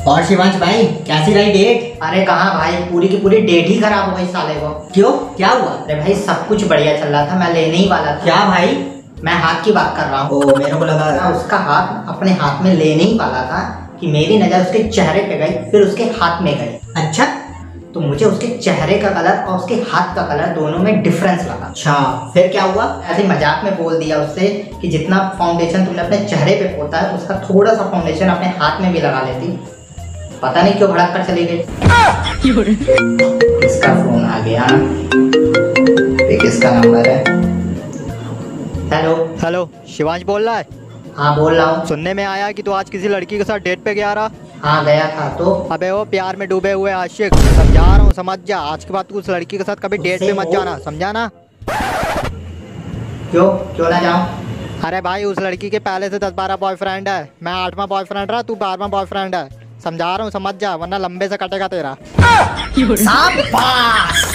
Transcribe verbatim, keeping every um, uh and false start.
और शिवांश भाई कैसी रही डेट? अरे कहाँ भाई, पूरी की पूरी डेट ही खराब हो गई साले को। क्यों, क्या हुआ? अरे भाई सब कुछ बढ़िया चल रहा था, मैं लेने ही वाला था। क्या भाई? मैं हाथ की बात कर रहा हूँ। ओ, मेरे को लगा मैं उसका हाथ अपने हाथ में लेने ही वाला था कि मेरी नजर उसके चेहरे पे गई, फिर उसके हाथ में गई। अच्छा, तो मुझे उसके चेहरे का कलर और उसके हाथ का कलर दोनों में डिफरेंस लगा। अच्छा फिर क्या हुआ? ऐसे मजाक में बोल दिया उससे कि जितना फाउंडेशन तुमने अपने चेहरे पे पोता है उसका थोड़ा सा फाउंडेशन अपने हाथ में भी लगा लेती। पता नहीं क्यों भड़क कर चली गई। इसका फोन आ गया, ये किसका नंबर है? हेलो हेलो, शिवांश बोल रहा है? हाँ बोल रहा हूँ। सुनने में आया कि तू आज किसी लड़की के साथ डेट पे गया रहा। हाँ गया था। तो अबे वो प्यार में डूबे हुए आशिक, समझा रहा हूँ, समझ जा। आज के बाद तू उस लड़की के साथ कभी डेट पे मत जाना, समझा ना? क्यों क्यों ना जाऊँ? अरे भाई उस लड़की के पहले से दस बारह बॉयफ्रेंड है। मैं आठवां बॉयफ्रेंड रहा, तू बारहवां बॉयफ्रेंड है। समझा रहा हूँ, समझ जा, वरना लंबे से कटेगा तेरा। शाबाश।